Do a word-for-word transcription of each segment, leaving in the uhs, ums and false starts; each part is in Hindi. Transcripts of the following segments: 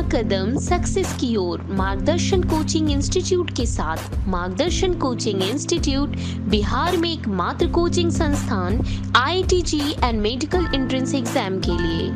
कदम सक्सेस की ओर मार्गदर्शन कोचिंग इंस्टीट्यूट के साथ। मार्गदर्शन कोचिंग इंस्टीट्यूट बिहार में एकमात्र कोचिंग संस्थान I I T JEE and medical entrance exam के लिए।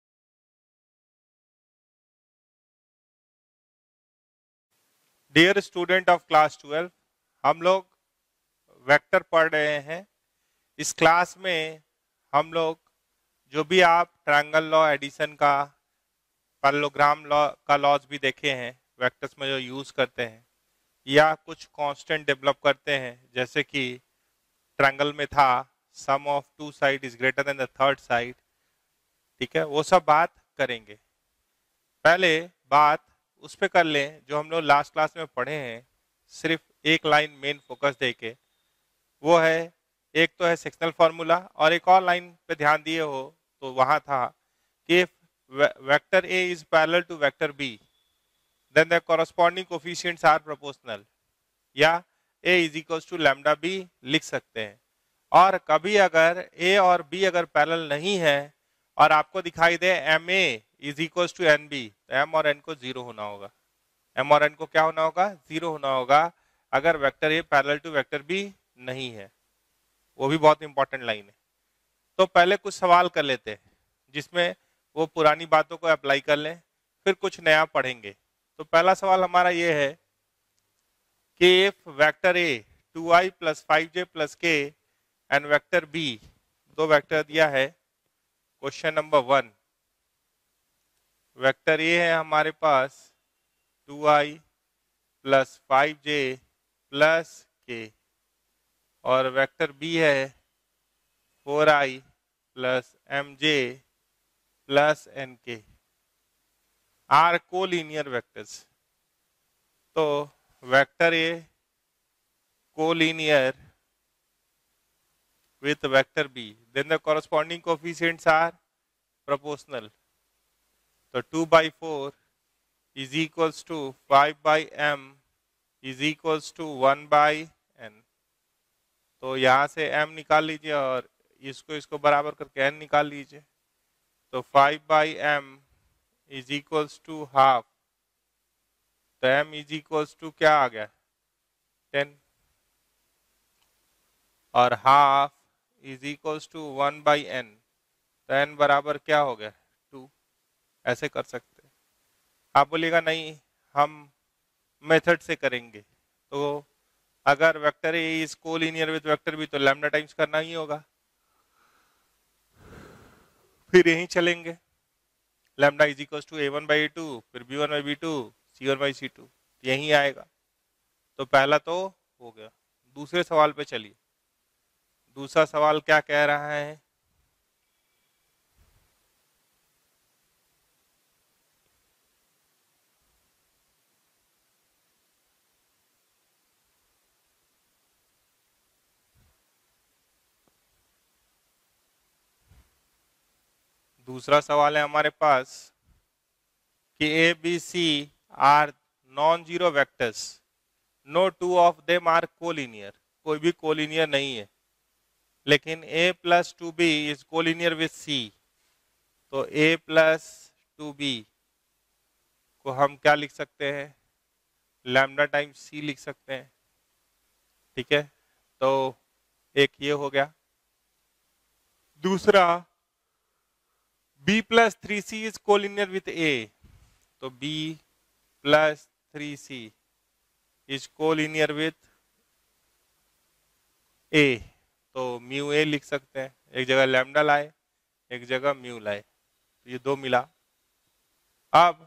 Dear student of class twelve, हम लोग वेक्टर पढ़ रहे हैं। इस क्लास में हम लोग जो भी आप ट्रायंगल लॉ, एडिशन का, पैरेललोग्राम लॉ का लॉज भी देखे हैं, वेक्टर्स में जो यूज करते हैं, या कुछ कांस्टेंट डेवलप करते हैं, जैसे कि ट्रायंगल में था sum of two side is greater than the third side. ठीक है, वो सब बात करेंगे। पहले बात उस पे कर लें जो हम लोग लास्ट क्लास में पढ़े हैं, सिर्फ एक लाइन मेन फोकस देके। वो है, एक तो है सेक्शनल फॉर्मूला, और एक और लाइन पे ध्यान दिए हो तो वहां था कि vector A is parallel to vector B then the corresponding coefficients are proportional, या A is equals to lambda B लिख सकते हैं। और कभी अगर ए और बी अगर पैरेलल नहीं है और आपको दिखाई दे M A is equals to N B, तो एम और एन को जीरो होना होगा। एम और एन को क्या होना होगा? जीरो होना होगा, अगर vector A parallel to vector B नहीं है। वो भी बहुत इंपॉर्टेंट लाइन है। तो पहले कुछ सवाल कर लेते हैं जिसमें वो पुरानी बातों को अप्लाई कर लें, फिर कुछ नया पढ़ेंगे। तो पहला सवाल हमारा ये है कि if vector A two I plus five J plus K and vector B, दो वेक्टर दिया है। Question number one, vector A है हमारे पास टू आई plus five J plus K, और वेक्टर बी है four I plus M J plus N K, are collinear vectors. तो vector A collinear with vector b, then the corresponding coefficients are proportional. So two by four is equals to five by m is equals to one by n. तो यहाँ से m निकाल लीजिए और इसको इसको बराबर करके n निकाल लीजिए। तो five by M is equals to half, तो m इज इक्वल्स टू क्या आ गया? टेन, और half is equals to one by N, तो एन बराबर क्या हो गया? टू। ऐसे कर सकते हैं। आप बोलिएगा नहीं हम मेथड से करेंगे, तो अगर vector A is collinear with vector B तो लैम्डा टाइम्स करना ही होगा, फिर यहीं चलेंगे। Lambda is equals to A one by A two, फिर B one by B two, C one by C two, यहीं आएगा। तो पहला तो हो गया। दूसरे सवाल पे चलिए। दूसरा सवाल क्या कह रहा है? दूसरा सवाल है हमारे पास कि A B C are non zero vectors, no two of them are collinear. कोई भी कोलिनियर नहीं है, लेकिन a plus two B is collinear with c। तो a प्लस टू बी को हम क्या लिख सकते हैं? लैम्डा टाइम्स c लिख सकते हैं। ठीक है, तो एक ये हो गया। दूसरा, b plus three C is collinear with a, तो b plus three C is collinear with a, तो म्यू ए लिख सकते हैं। एक जगह लैम्डा लाए, एक जगह म्यू लाए, तो ये दो मिला। अब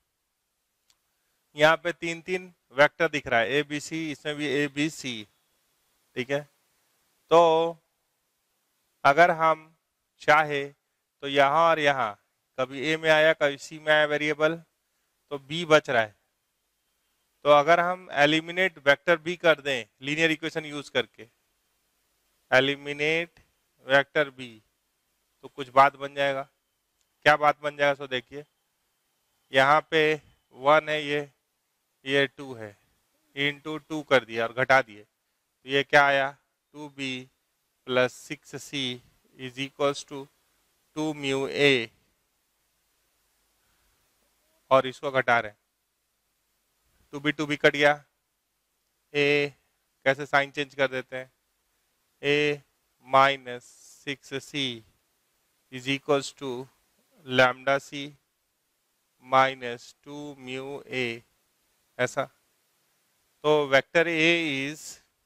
यहाँ पे तीन तीन वेक्टर दिख रहा है, ए बी सी, इसमें भी ए बी सी। ठीक है, तो अगर हम चाहे तो यहाँ और यहाँ, कभी ए में आया कभी सी में आया वेरिएबल, तो बी बच रहा है। तो अगर हम एलिमिनेट वेक्टर बी कर दें लीनियर इक्वेशन यूज करके, एलिमिनेट वेक्टर बी, तो कुछ बात बन जाएगा। क्या बात बन जाएगा? सो देखिए, यहाँ पे वन है, ये ये टू है, इंटू टू कर दिया और घटा दिए, तो ये क्या आया? Two B plus six C is equals to two mu A, और इसको घटा रहे हैं, two B two B cut गया, ए कैसे साइन चेंज कर देते हैं, A minus six C is equals to lambda C minus two mu A, ऐसा। तो vector A is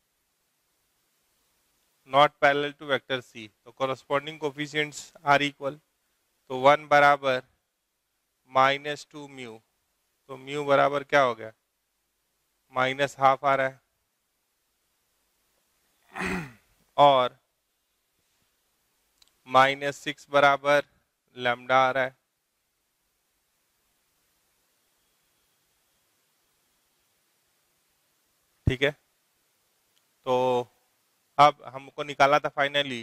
not parallel to vector सी, तो कॉरस्पॉन्डिंग कोफिशिएंट्स आर इक्वल, तो वन बराबर माइनस टू म्यू, तो म्यू बराबर क्या हो गया, माइनस हाफ आ रहा है, और माइनस सिक्स बराबर लैम्डा आ रहा है, ठीक है। तो अब हमको निकाला था फाइनली,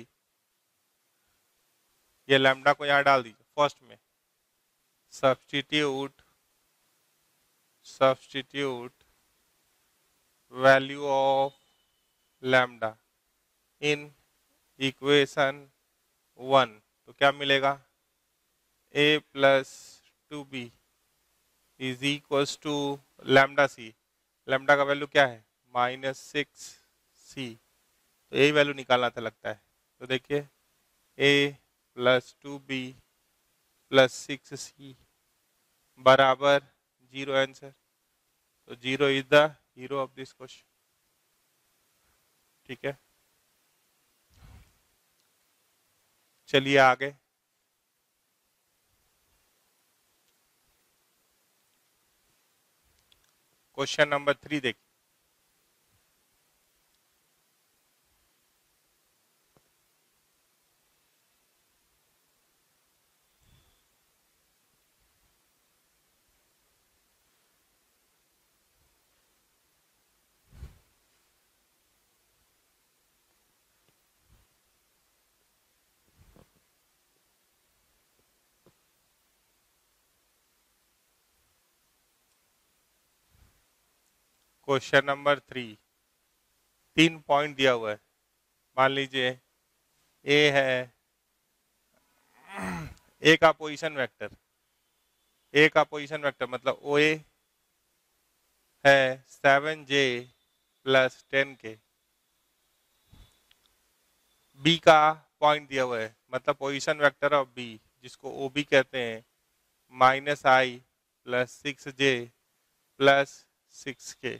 ये लैम्डा को यहाँ डाल दीजिए फर्स्ट में, substitute substitute value of lambda in equation one, तो क्या मिलेगा, A plus two B is equals to lambda C, lambda का वैल्यू क्या है, माइनस सिक्स सी, तो यही वैल्यू निकालना था लगता है। तो देखिए A plus two B plus six C बराबर जीरो आंसर, तो zero is the hero of this question, ठीक है। चलिए आगे, क्वेश्चन नंबर थ्री देखिए। क्वेश्चन नंबर थ्री, तीन पॉइंट दिया हुआ है, मान लीजिए ए है, ए का पोजीशन वेक्टर, ए का पोजीशन वेक्टर मतलब ओ ए है seven J plus ten K, B का पॉइंट दिया हुआ है मतलब पोजीशन वेक्टर ऑफ बी जिसको ओ बी कहते हैं, minus I plus six J plus six K,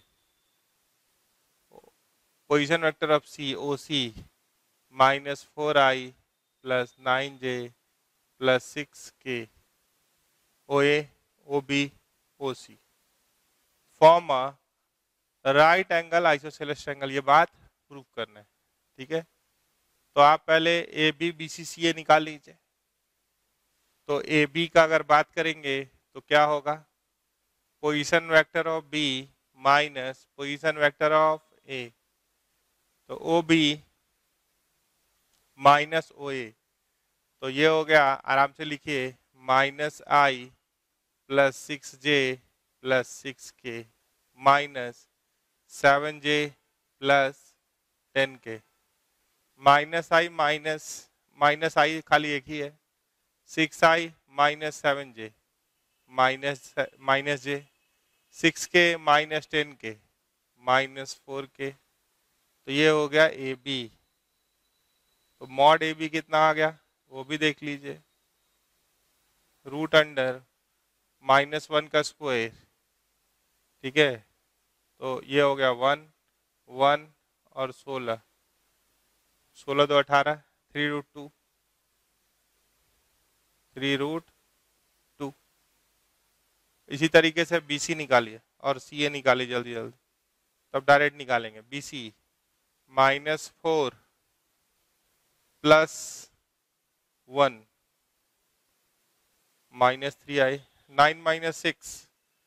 position vector of C O C minus four I plus nine J plus six K, O A O B O C form a right angle isosceles triangle, ये बात प्रूव करना है, ठीक है। तो आप पहले ए बी बी सी सी ए निकाल लीजिए, तो ए बी का अगर बात करेंगे तो क्या होगा, position vector of B minus position vector of A, तो ओ बी माइनस ओ ए, तो ये हो गया, आराम से लिखिए, minus I plus six J plus six K minus seven J plus ten K, minus I minus minus I खाली एक ही है, six I minus seven J minus minus J, six K minus ten K minus four K, तो ये हो गया ए बी। तो मॉड ए बी कितना आ गया वो भी देख लीजिए, रूट अंडर माइनस वन का स्क्वायर, ठीक है। तो ये हो गया वन वन और सोलह, सोलह दो अठारह, three root two, three root two. इसी तरीके से बी सी निकालिए और सी ए निकालिए जल्दी जल्दी, तब डायरेक्ट निकालेंगे। B C minus four plus one minus three I, nine minus six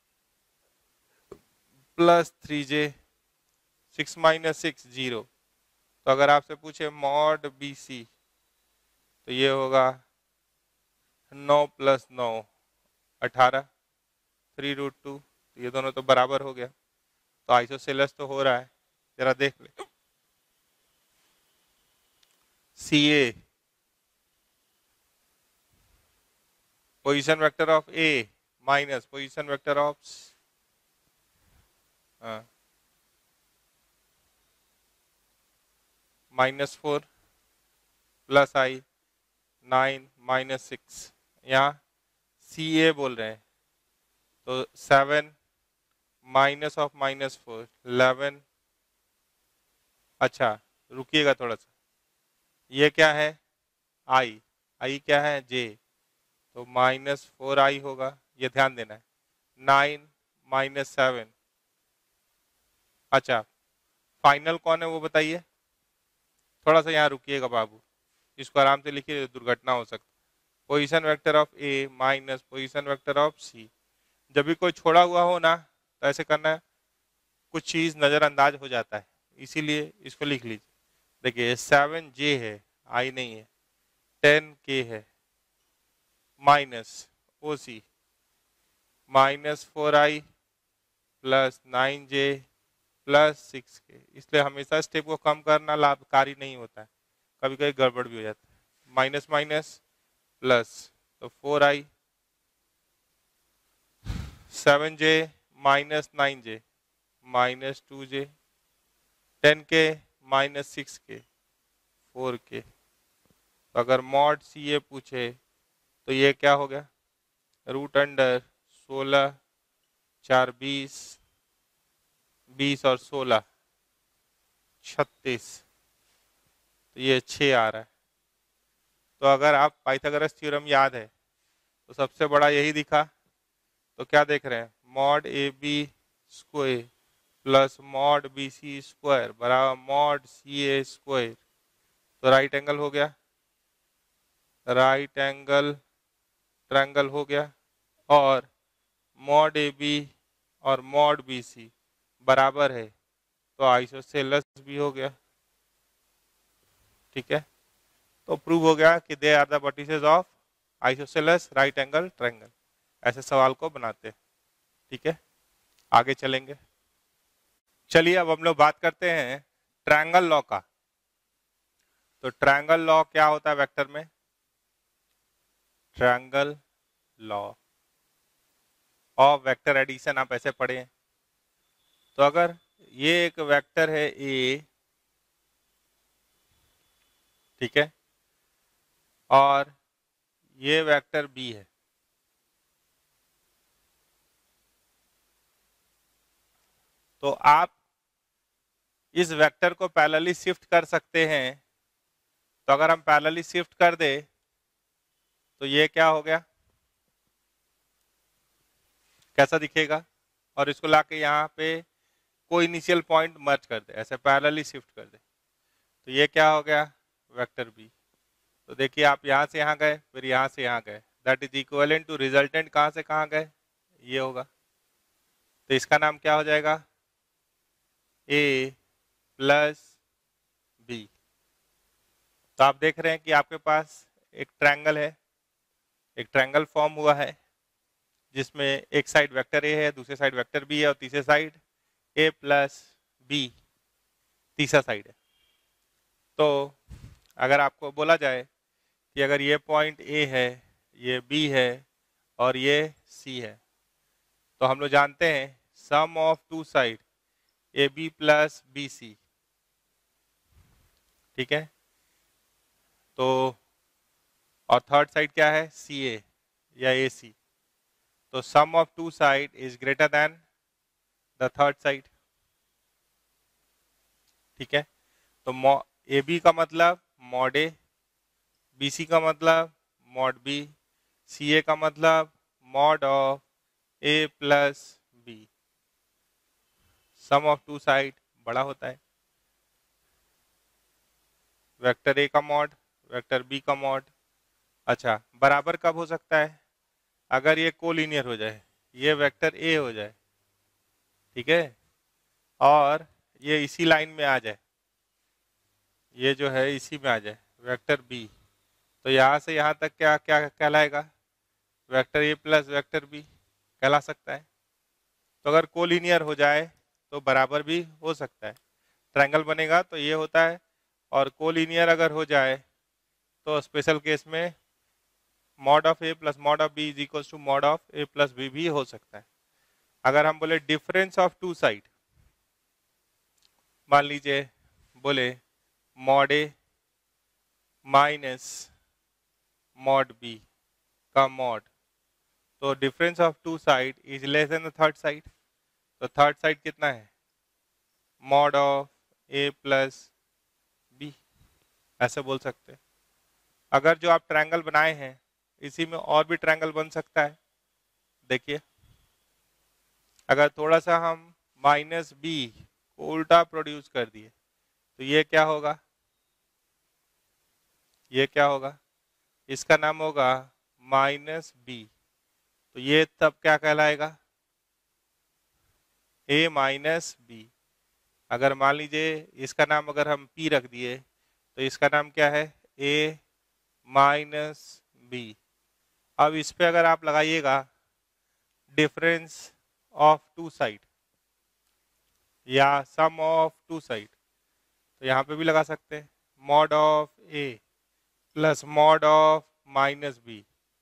plus three J, six minus six zero. तो अगर आपसे पूछे मॉड बी सी तो ये होगा नौ प्लस नौ अठारह, थ्री रूट टू, तो ये दोनों तो बराबर हो गया, तो आइसोसेलेस तो हो रहा है, जरा देख ले। C A position vector of A minus position vector of minus four plus I nine minus six, यहाँ सी ए बोल रहे हैं तो seven minus of minus four eleven. अच्छा रुकिएगा थोड़ा सा, ये क्या है आई, आई क्या है जे, तो माइनस फोर आई होगा, ये ध्यान देना है। नाइन माइनस सेवन, अच्छा फाइनल कौन है वो बताइए। थोड़ा सा यहाँ रुकिएगा बाबू, इसको आराम से लिखिए, दुर्घटना हो सकती। Position vector of A minus position vector of C. जब भी कोई छोड़ा हुआ हो ना तो ऐसे करना है, कुछ चीज नजरअंदाज हो जाता है, इसीलिए इसको लिख लीजिए। देखिए सेवन जे है, आई नहीं है, टेन के है, minus O C minus four I plus nine J plus six K. इसलिए हमेशा स्टेप को कम करना लाभकारी नहीं होता है, कभी कभी गड़बड़ भी हो जाता है। माइनस माइनस प्लस, तो four I seven J minus nine J minus two J, ten K minus six K four K. तो अगर मॉड सी ए पूछे तो ये क्या हो गया, रूट अंडर सोलह चार बीस, बीस और सोलह छत्तीस, तो ये छः आ रहा है। तो अगर आप पाइथागोरस थ्योरम याद है तो सबसे बड़ा यही दिखा, तो क्या देख रहे हैं, mod A B square plus mod B C square बराबर मॉड सी ए स्क्वायर, तो राइट एंगल हो गया, राइट एंगल ट्रायंगल हो गया। और मॉड ए बी और मॉड बी सी बराबर है तो आइसोसेलेस भी हो गया। ठीक है, तो प्रूव हो गया कि they are the vertices of isosceles right angle triangle. ऐसे सवाल को बनाते हैं। ठीक है, आगे चलेंगे। चलिए अब हम लोग बात करते हैं ट्रायंगल लॉ का। तो ट्रायंगल लॉ क्या होता है वेक्टर में, triangle law of vector addition आप ऐसे पढ़े हैं। तो अगर ये एक वेक्टर है ए, ठीक है, और ये वेक्टर बी है, तो आप इस वेक्टर को पैरेलली शिफ्ट कर सकते हैं। तो अगर हम पैरेलली शिफ्ट कर दे तो ये क्या हो गया, कैसा दिखेगा, और इसको लाके यहाँ पे कोई इनिशियल पॉइंट मर्ज कर दे, ऐसे पैरेलली शिफ्ट कर दे, तो ये क्या हो गया वेक्टर बी। तो देखिए आप यहाँ से यहाँ गए फिर यहाँ से यहाँ गए, that is equivalent to resultant कहाँ से कहाँ गए, ये होगा। तो इसका नाम क्या हो जाएगा, ए प्लस बी। तो आप देख रहे हैं कि आपके पास एक ट्रायंगल है, एक ट्रायंगल फॉर्म हुआ है जिसमें एक साइड वेक्टर ए है, दूसरे साइड वेक्टर बी है, और तीसरे साइड ए प्लस बी तीसरा साइड है। तो अगर आपको बोला जाए कि अगर ये पॉइंट ए है, ये बी है और ये सी है, तो हम लोग जानते हैं sum of two side A B plus B C. ठीक है, तो और थर्ड साइड क्या है, सी ए या ए सी। तो sum of two side is greater than the third side. ठीक है, तो ए बी का मतलब मॉड ए, बी सी का मतलब मॉड बी, सी ए का मतलब mod of A plus B. Sum of two side बड़ा होता है, वेक्टर ए का मॉड वेक्टर बी का मॉड। अच्छा बराबर कब हो सकता है, अगर ये कोलिनियर हो जाए, ये वेक्टर ए हो जाए, ठीक है, और ये इसी लाइन में आ जाए, ये जो है इसी में आ जाए वेक्टर बी, तो यहाँ से यहाँ तक क्या क्या कहलाएगा, vector A plus vector B कहला सकता है। तो अगर कोलिनियर हो जाए तो बराबर भी हो सकता है, ट्रायंगल बनेगा तो ये होता है, और कोलिनियर अगर हो जाए तो स्पेशल केस में mod of A plus mod of B is equal to mod of A plus B भी हो सकता है। अगर हम बोले डिफरेंस ऑफ टू साइड, मान लीजिए बोले mod A minus mod B का मॉड, तो difference of two side is less than the third side. तो थर्ड साइड कितना है? Mod of A plus B, ऐसे बोल सकते हैं। अगर जो आप ट्रायंगल बनाए हैं इसी में और भी ट्रायंगल बन सकता है। देखिए अगर थोड़ा सा हम माइनस बी को उल्टा प्रोड्यूस कर दिए तो ये क्या होगा? ये क्या होगा? इसका नाम होगा माइनस बी। तो ये तब क्या कहलाएगा? A minus B. अगर मान लीजिए इसका नाम अगर हम पी रख दिए तो इसका नाम क्या है? A minus B. अब इस पे अगर आप लगाइएगा डिफरेंस ऑफ टू साइड या सम ऑफ टू साइड, तो यहाँ पे भी लगा सकते हैं mod of A plus mod of minus B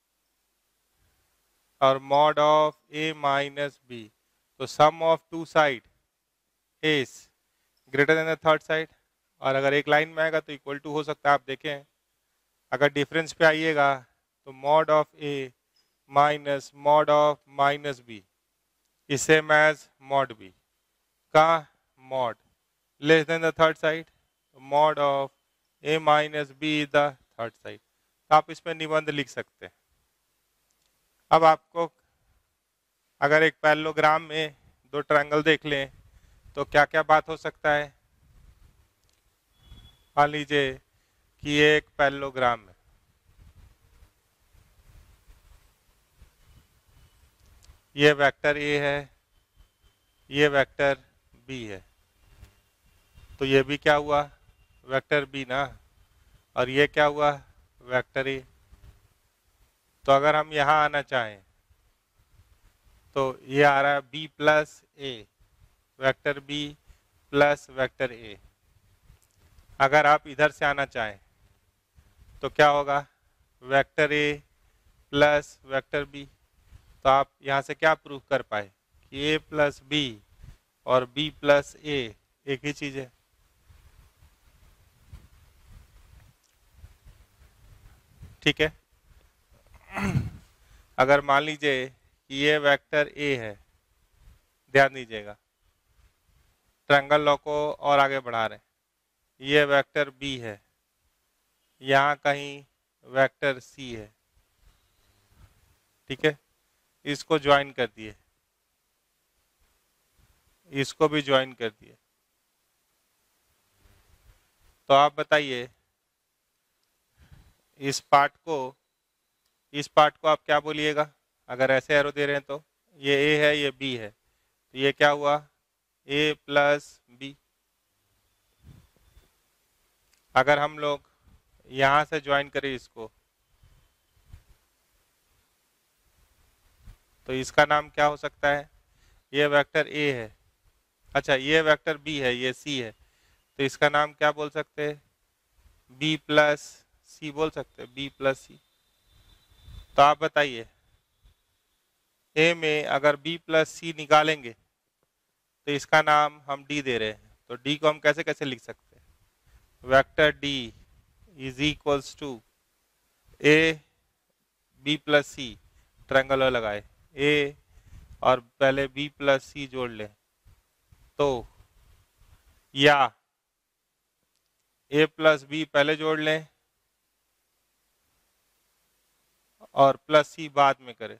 और mod of A minus B. तो sum of two side is greater than the third side, और अगर एक लाइन में आएगा तो इक्वल टू हो सकता है। आप देखें अगर डिफरेंस पे आइएगा तो mod of A minus mod of minus B is same as mod B का mod less than the third side, mod of A minus B is the third side. आप इसमें निबंध लिख सकते हैं। अब आपको अगर एक पैरेललोग्राम में दो ट्रायंगल देख लें तो क्या क्या बात हो सकता है? मान लीजिए कि ये एक पैरेललोग्राम है, ये वेक्टर ए है, ये वेक्टर बी है, तो ये भी क्या हुआ? वेक्टर बी ना, और ये क्या हुआ? Vector A. तो अगर हम यहाँ आना चाहें तो ये आ रहा है B plus A, vector B plus vector A. अगर आप इधर से आना चाहें तो क्या होगा? Vector A plus vector B. तो आप यहाँ से क्या प्रूव कर पाए कि ए प्लस बी और बी प्लस ए एक ही चीज है। ठीक है। अगर मान लीजिए कि ये वेक्टर ए है, ध्यान दीजिएगा ट्रायंगल लॉ को और आगे बढ़ा रहे हैं, ये वेक्टर बी है, यहाँ कहीं वेक्टर सी है, ठीक है, इसको ज्वाइन कर दिए, इसको भी ज्वाइन कर दिए। तो आप बताइए इस पार्ट को इस पार्ट को आप क्या बोलिएगा? अगर ऐसे एरो दे रहे हैं तो ये ए है, ये बी है, तो ये क्या हुआ? A plus B. अगर हम लोग यहां से ज्वाइन करें इसको तो इसका नाम क्या हो सकता है? ये वेक्टर ए है, अच्छा ये वेक्टर बी है, ये सी है, तो इसका नाम क्या बोल सकते हैं? बी प्लस सी बोल सकते हैं, बी प्लस सी। तो आप बताइए ए में अगर बी प्लस सी निकालेंगे तो इसका नाम हम डी दे रहे हैं, तो डी को हम कैसे कैसे लिख सकते हैं? Vector D is equals to A B plus C, triangle लगाए ए और पहले बी प्लस सी जोड़ लें, तो या ए प्लस बी पहले जोड़ लें और प्लस सी बाद में करें,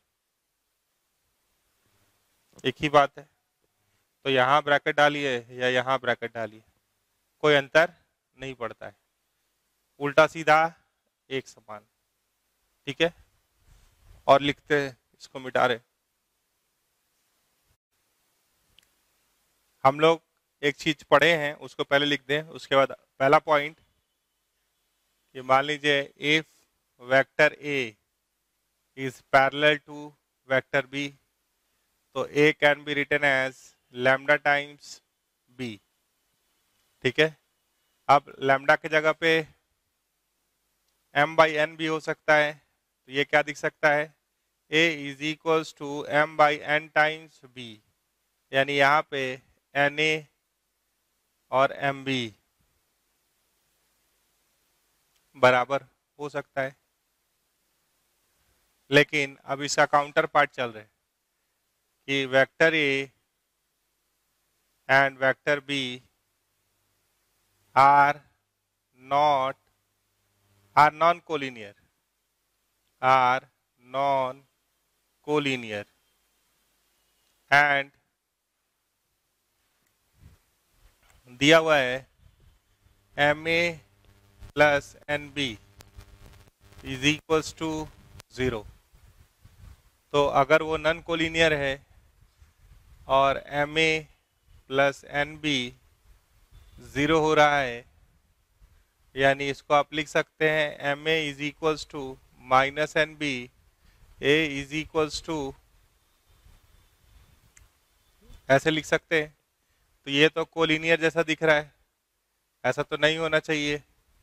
एक ही बात है। तो यहाँ ब्रैकेट डालिए या यहाँ ब्रैकेट डालिए, कोई अंतर नहीं पड़ता है, उल्टा सीधा एक समान। ठीक है, और लिखते हैं, इसको मिटा रहे। हम लोग एक चीज पढ़े हैं उसको पहले लिख दें, उसके बाद पहला पॉइंट कि मान लीजिए if vector A is parallel to vector B, तो A can be written as lambda times B. ठीक है, अब लैम्डा की जगह पे एम बाई एन भी हो सकता है, तो ये क्या दिख सकता है, A is equals to M by N times B, यानी यहाँ पे एन ए और एम बी बराबर हो सकता है। लेकिन अब इसका काउंटर पार्ट चल रहा है कि vector A and vector B are not are non collinear are non collinear and दिया हुआ है M A plus N B is equals to zero. तो अगर वो नॉन कोलिनियर है और M A plus N B zero हो रहा है, यानी इसको आप लिख सकते हैं M A is equals to minus N B, A is equals to, ऐसे लिख सकते हैं। तो ये तो कोलिनियर जैसा दिख रहा है, ऐसा तो नहीं होना चाहिए,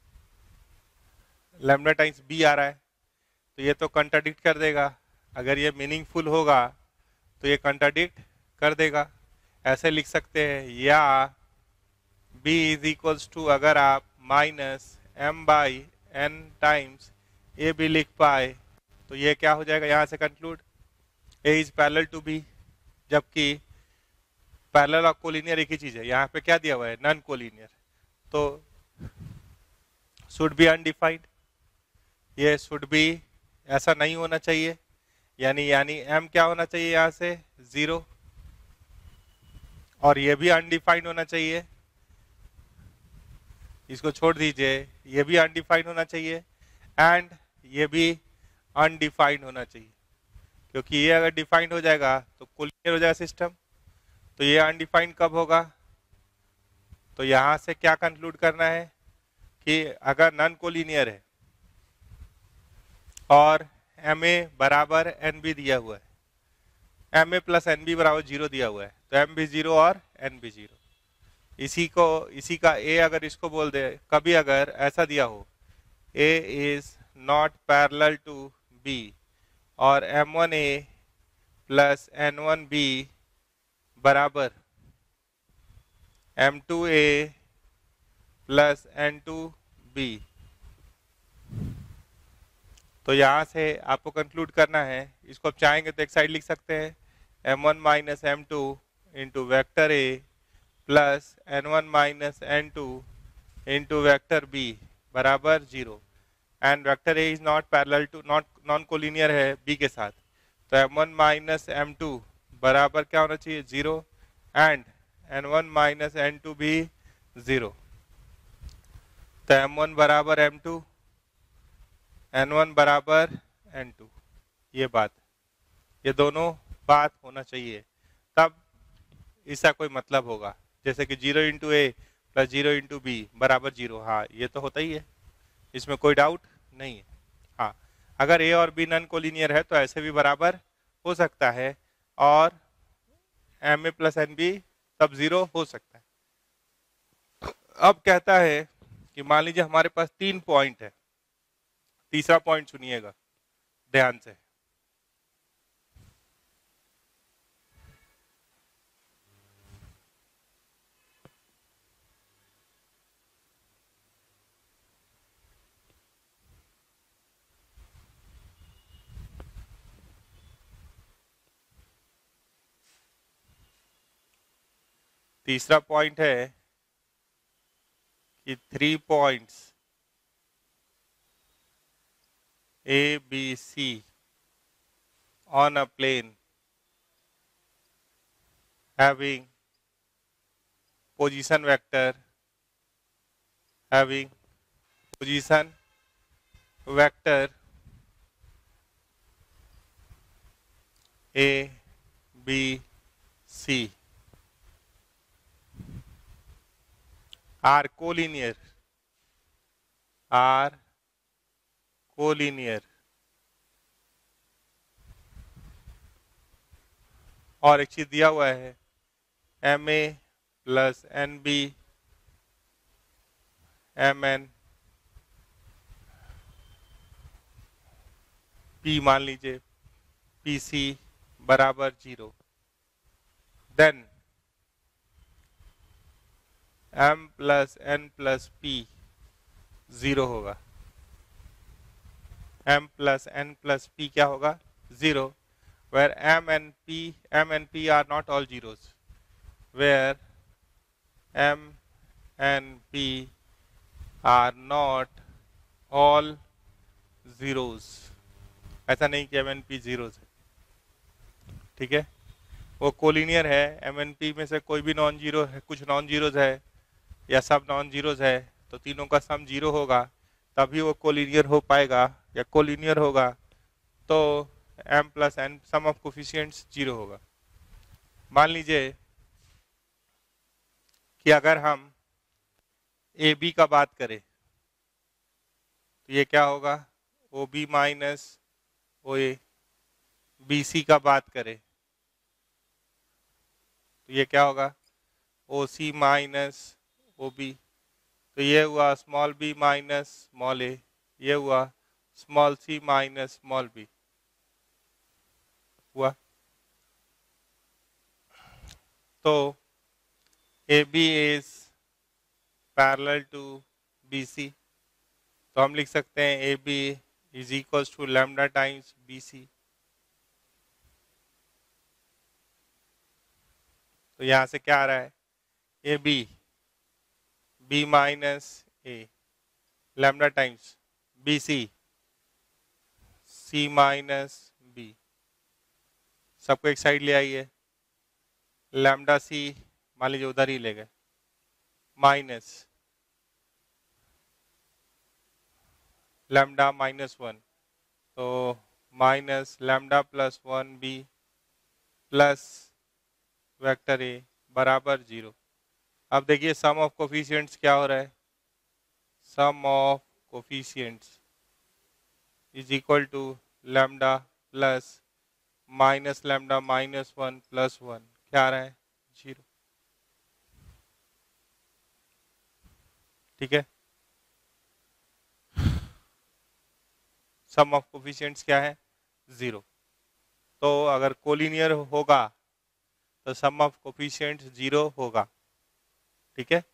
लैम्डा टाइम्स बी आ रहा है, तो ये तो कंट्राडिक्ट कर देगा। अगर ये मीनिंगफुल होगा तो ये कंट्राडिक्ट कर देगा। ऐसे लिख सकते हैं, या b इज इक्वल्स टू, अगर आप minus M by N times A भी लिख पाए तो ये क्या हो जाएगा, यहाँ से conclude a is parallel to b, जबकि पैरेलल और कोलिनियर एक ही चीज है। यहाँ पे क्या दिया हुआ है, नॉन कोलिनियर, तो शुड बी अनडिफाइंड, ये शुड बी ऐसा नहीं होना चाहिए, यानी यानी m क्या होना चाहिए यहाँ से जीरो, और ये भी अनडिफाइंड होना चाहिए, इसको छोड़ दीजिए, ये भी अनडिफाइंड होना चाहिए एंड ये भी अनडिफाइंड होना चाहिए, क्योंकि ये अगर डिफाइंड हो जाएगा तो कोलिनियर हो जाएगा सिस्टम। तो ये अनडिफाइंड कब होगा, तो यहाँ से क्या कंक्लूड करना है कि अगर नॉन कोलिनियर है और एम ए बराबर एन बी दिया हुआ है, M A plus N B बराबर जीरो दिया हुआ है, तो एम भी जीरो और एन भी जीरो, इसी को इसी का ए अगर इसको बोल दे, कभी अगर ऐसा दिया हो A is not parallel to B और एम वन ए प्लस एन वन बी बराबर एम टू ए प्लस एन टू बी, तो यहां से आपको कंक्लूड करना है, इसको आप चाहेंगे तो एक साइड लिख सकते हैं M one minus M two into vector ए plus N one minus N two into vector B बराबर zero, and vector A is not parallel to not non collinear है बी के साथ, तो M one minus M two बराबर क्या होना चाहिए zero, and N one minus N two भी जीरो, तो एम वन बराबर एम टू, एन वन बराबर एन टू, ये बात, ये दोनों बात होना चाहिए, तब इसका कोई मतलब होगा। जैसे कि जीरो इंटू ए प्लस जीरो इंटू बी बराबर जीरो, हाँ ये तो होता ही है, इसमें कोई डाउट नहीं है। हाँ, अगर ए और बी नॉन कोलिनियर है तो ऐसे भी बराबर हो सकता है, और M A plus N B तब जीरो हो सकता है। अब कहता है कि मान लीजिए हमारे पास तीन पॉइंट है, तीसरा पॉइंट सुनिएगा ध्यान से, तीसरा पॉइंट है कि three points A B C on a plane having position vector having position vector A B C are collinear are collinear और एक चीज दिया हुआ है M A plus N B M N P मान लीजिए पी सी बराबर zero, then M plus N plus P zero होगा। M plus N plus P क्या होगा? Zero, where M and P M and P are not all zeros, where M and P are not all zeros। ऐसा नहीं कि M and P zeros है, ठीक है, वो कोलिनियर है। M and P में से कोई भी नॉन जीरो है, कुछ नॉन जीरोज है या सब नॉन जीरोज है, तो तीनों का सम जीरो होगा तभी वो कोलिनियर हो पाएगा, या कोलिनियर होगा तो M plus N sum of coefficients zero होगा। मान लीजिए कि अगर हम ए बी का बात करें तो ये क्या होगा? O B minus O A. B C का बात करें तो ये क्या होगा? O C minus O B. तो ये हुआ small B minus small A, ये हुआ small C minus small B हुआ। तो A B is parallel to B C, तो हम लिख सकते हैं A B is equal to lambda times B C. तो यहां से क्या आ रहा है? A B B minus A lambda times B C C minus B. सबको एक साइड ले आइए, लैम्डा सी मान लीजिए उधर ही ले गए, माइनस लैम्डा माइनस वन, तो minus lambda plus one B plus vector A बराबर जीरो। अब देखिए सम ऑफ कोफिशिएंट्स क्या हो रहा है? Sum of coefficients is equal to lambda plus minus lambda minus one plus one, क्या आ रहा है? जीरो, ठीक है। सम ऑफ कोफिशिएंट्स क्या है? जीरो। तो अगर कोलिनियर होगा तो सम ऑफ कोफिशिएंट्स जीरो होगा, ठीक है।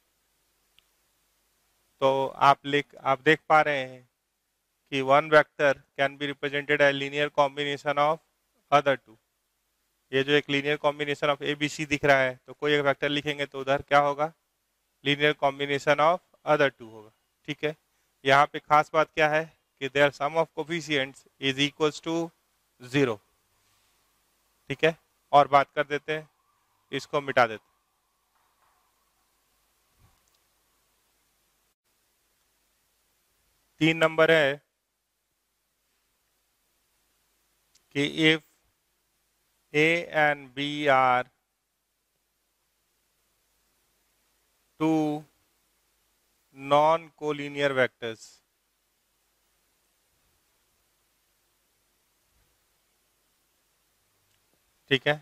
तो आप लिख आप देख पा रहे हैं कि one vector can be represented as linear combination of other two. ये जो एक linear combination of A B C दिख रहा है, तो कोई एक वेक्टर लिखेंगे तो उधर क्या होगा? Linear combination of other two होगा, ठीक है। यहाँ पे खास बात क्या है कि there sum of coefficients is equals to zero, ठीक है। और बात कर देते हैं, इसको मिटा देते हैं। तीन नंबर है कि if A and B are two non-collinear vectors, ठीक है,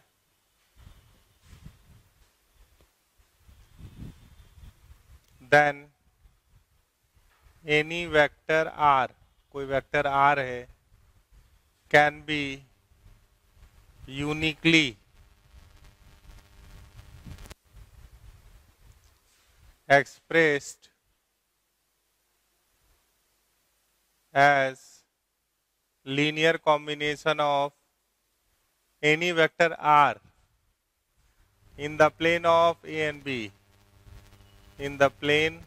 then any vector R, कोई वेक्टर R है, can be uniquely expressed as linear combination of any vector R in the plane of A and B, in the plane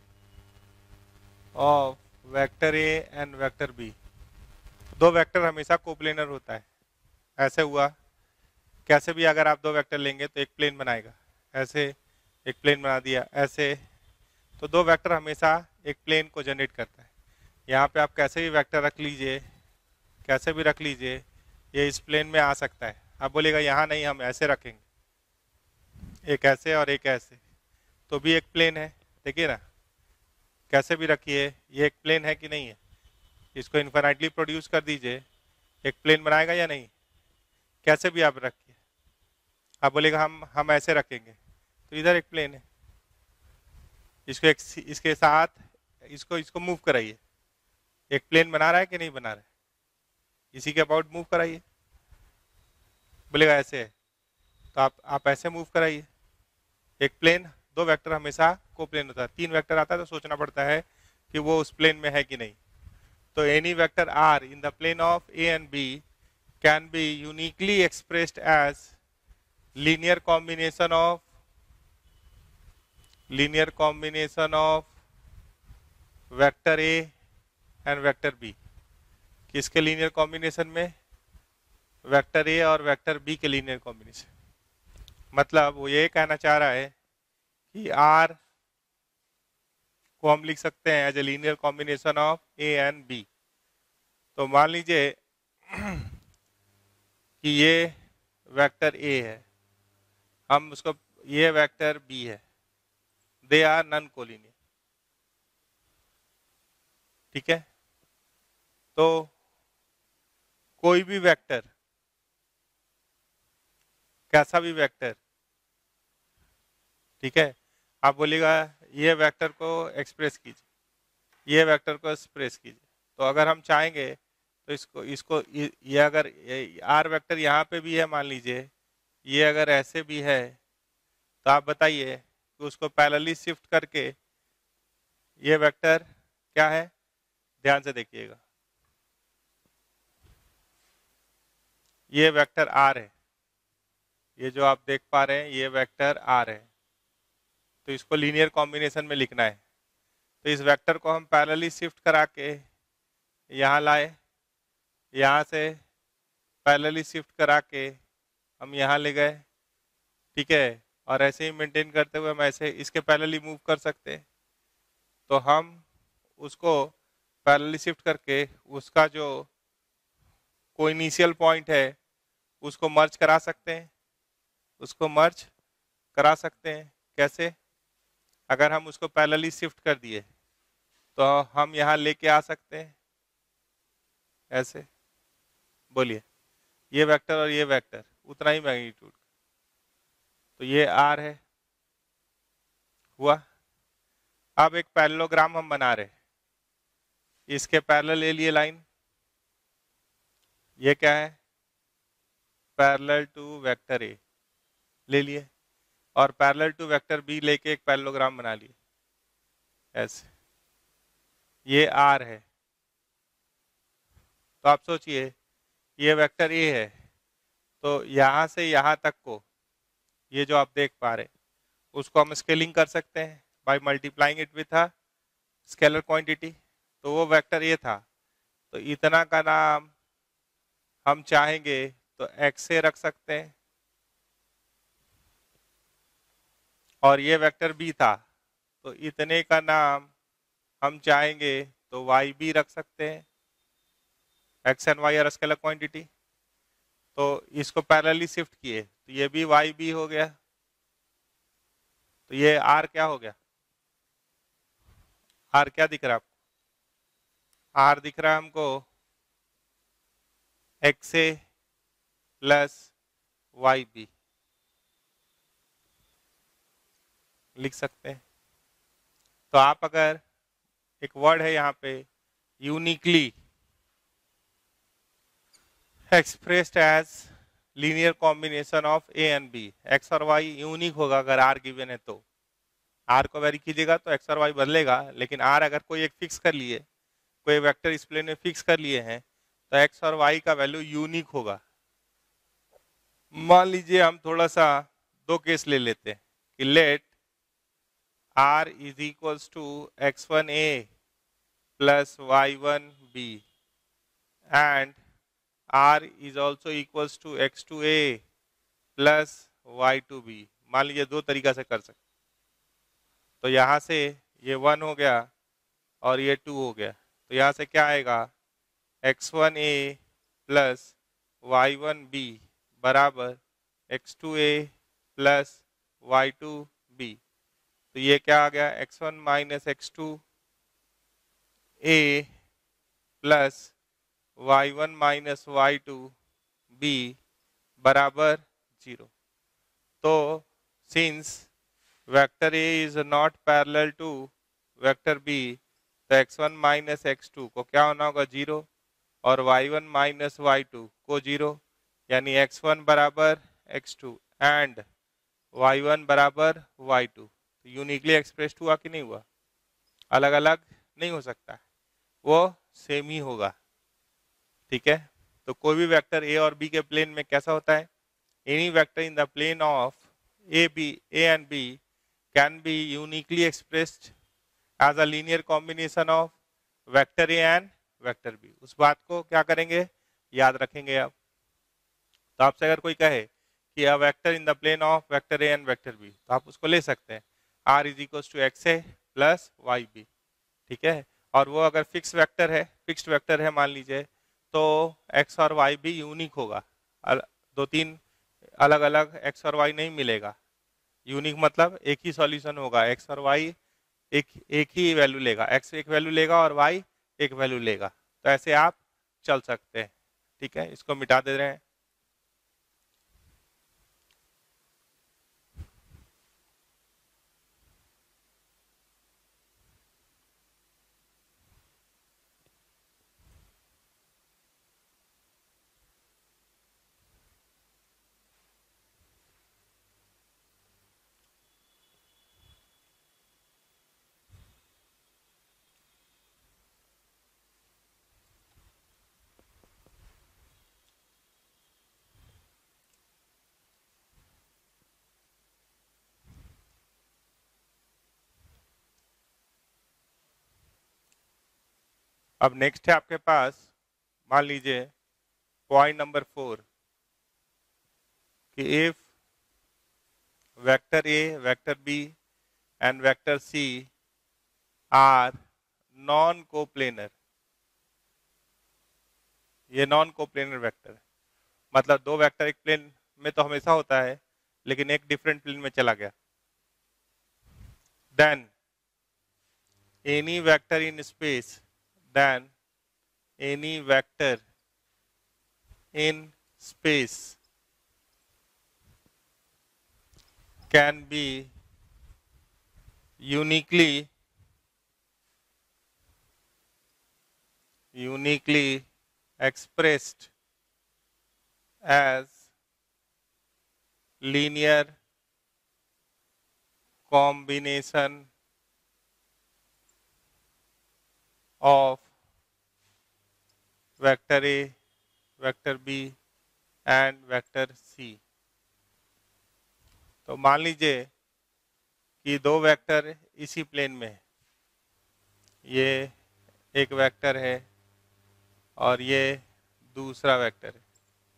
of vector A and vector B। दो वेक्टर हमेशा कोप्लेनर होता है। ऐसे हुआ, कैसे भी अगर आप दो वेक्टर लेंगे तो एक प्लेन बनाएगा, ऐसे एक प्लेन बना दिया, ऐसे, तो दो वेक्टर हमेशा एक प्लेन को जनरेट करता है। यहाँ पे आप कैसे भी वेक्टर रख लीजिए, कैसे भी रख लीजिए, ये इस प्लेन में आ सकता है। आप बोलेगा यहाँ नहीं, हम ऐसे रखेंगे, एक ऐसे और एक ऐसे, तो भी एक प्लेन है। देखिए ना, कैसे भी रखिए, ये एक प्लेन है कि नहीं है? इसको इन्फिनिटली प्रोड्यूस कर दीजिए, एक प्लेन बनाएगा या नहीं? कैसे भी आप रखिए, आप बोलेगा हम हम ऐसे रखेंगे, तो इधर एक प्लेन है। इसको एक इसके साथ इसको इसको मूव कराइए, एक प्लेन बना रहा है कि नहीं बना रहा है? इसी के अबाउट मूव कराइए, बोलेगा ऐसे है तो आप आप ऐसे मूव कराइए। एक प्लेन, दो वेक्टर हमेशा को प्लेन होता है, तीन वेक्टर आता है तो सोचना पड़ता है कि वो उस प्लेन में है कि नहीं। तो any vector are in the plane of a and b can be uniquely expressed as linear combination of linear combination of vector A and vector b. किसके लीनियर कॉम्बिनेशन में? वेक्टर ए और वेक्टर बी के लीनियर कॉम्बिनेशन। मतलब वो ये कहना चाह रहा है कि आर को हम लिख सकते हैं as a linear combination of a and b. तो मान लीजिए कि ये वेक्टर ए है, हम उसको, ये वेक्टर बी है, दे आर नॉन कोलिनियर, ठीक है। तो कोई भी वेक्टर, कैसा भी वेक्टर, ठीक है, आप बोलिएगा ये वेक्टर को एक्सप्रेस कीजिए, ये वेक्टर को एक्सप्रेस कीजिए। तो अगर हम चाहेंगे तो इसको इसको ये अगर आर वेक्टर यहाँ पे भी है, मान लीजिए ये अगर ऐसे भी है, तो आप बताइए कि उसको पैरेलली शिफ्ट करके ये वेक्टर क्या है? ध्यान से देखिएगा, ये वेक्टर आर है, ये जो आप देख पा रहे हैं ये वेक्टर आर है। तो इसको लीनियर कॉम्बिनेशन में लिखना है, तो इस वेक्टर को हम पैरेलली शिफ्ट करा के यहाँ लाए, यहाँ से पैरेलली शिफ्ट करा के हम यहाँ ले गए, ठीक है, और ऐसे ही मेंटेन करते हुए हम ऐसे इसके पैरेलली मूव कर सकते हैं। तो हम उसको पैरेलली शिफ्ट करके उसका जो कोई इनिशियल पॉइंट है उसको मर्ज करा सकते हैं, उसको मर्ज करा सकते हैं। कैसे? अगर हम उसको पैरेलली शिफ्ट कर दिए तो हम यहाँ लेके आ सकते हैं ऐसे, बोलिए, ये वेक्टर और ये वेक्टर उतना ही मैग्नीट्यूड, तो ये आर है, हुआ। अब एक पैरेललोग्राम हम बना रहे, इसके पैरेलल ले लिए लाइन, ये क्या है? पैरेलल टू वेक्टर ए ले लिए, और पैरेलल टू वेक्टर बी लेके एक पैरेललोग्राम बना लिए ऐसे, ये आर है। तो आप सोचिए ये वेक्टर ए है, तो यहाँ से यहाँ तक को, ये जो आप देख पा रहे उसको हम स्केलिंग कर सकते हैं by multiplying it with a scalar quantity. तो वो वेक्टर ए था, तो इतना का नाम हम चाहेंगे तो एक्स से रख सकते हैं, और ये वेक्टर बी था, तो इतने का नाम हम चाहेंगे तो वाई बी रख सकते हैं, x and y are scalar quantity. तो इसको पैरेलली शिफ्ट किए तो ये भी वाई बी हो गया, तो ये आर क्या हो गया? आर क्या दिख रहा है आपको? आर दिख रहा है हमको x a plus y b, लिख सकते हैं। तो आप अगर एक वर्ड है यहाँ पे uniquely expressed as linear combination of a and b, x और वाई यूनिक होगा अगर आर गिवन है तो। आर को वेरी कीजिएगा तो एक्स और वाई बदलेगा, लेकिन आर अगर कोई एक फिक्स कर लिए, कोई वेक्टर इस प्लेन में फिक्स कर लिए हैं, तो एक्स और वाई का वैल्यू यूनिक होगा। मान लीजिए हम थोड़ा सा दो केस ले लेते हैं कि let r is equals to x one A plus y one b and R is also equals to x two a plus y two b. मान लीजिए दो तरीका से कर सकते, तो यहाँ से ये वन हो गया और ये टू हो गया, तो यहाँ से क्या आएगा? एक्स वन ए प्लस वाई वन बी बराबर एक्स टू ए प्लस वाई टू बी। तो ये क्या आ गया? X one minus x two ए plus y one minus y two b बराबर जीरो। तो since vector A is not parallel to vector B, तो x one minus x two को क्या होना होगा? जीरो। और y one minus y two को जीरो, यानी एक्स वन बराबर x two and y one बराबर वाई टू। यूनिकली एक्सप्रेस्ड हुआ कि नहीं हुआ? अलग अलग नहीं हो सकता, वो सेम ही होगा। ठीक है, तो कोई भी वेक्टर ए और बी के प्लेन में कैसा होता है? Any vector in the plane of A b a and b can be uniquely expressed as a linear combination of vector A and vector b. उस बात को क्या करेंगे? याद रखेंगे आप। तो आपसे अगर कोई कहे कि a vector in the plane of vector A and vector B, तो आप उसको ले सकते हैं r is equal to x a plus y b. ठीक है, और वो अगर फिक्स वेक्टर है, फिक्स्ड वेक्टर है मान लीजिए, तो एक्स और वाई भी यूनिक होगा। दो तीन अलग अलग एक्स और वाई नहीं मिलेगा। यूनिक मतलब एक ही सॉल्यूशन होगा, एक्स और वाई एक एक ही वैल्यू लेगा, एक्स एक वैल्यू लेगा और वाई एक वैल्यू लेगा। तो ऐसे आप चल सकते हैं। ठीक है, इसको मिटा दे रहे हैं। अब नेक्स्ट है आपके पास, मान लीजिए पॉइंट नंबर फोर, कि if vector a, vector b and vector c are non coplanar. ये नॉन कोप्लेनर वेक्टर है, मतलब दो वेक्टर एक प्लेन में तो हमेशा होता है, लेकिन एक डिफरेंट प्लेन में चला गया। Then any vector in space, then any vector in space can be uniquely uniquely expressed as linear combination of vector a, vector b and vector सी। तो मान लीजिए कि दो वेक्टर इसी प्लेन में है, ये एक वेक्टर है और ये दूसरा वेक्टर है।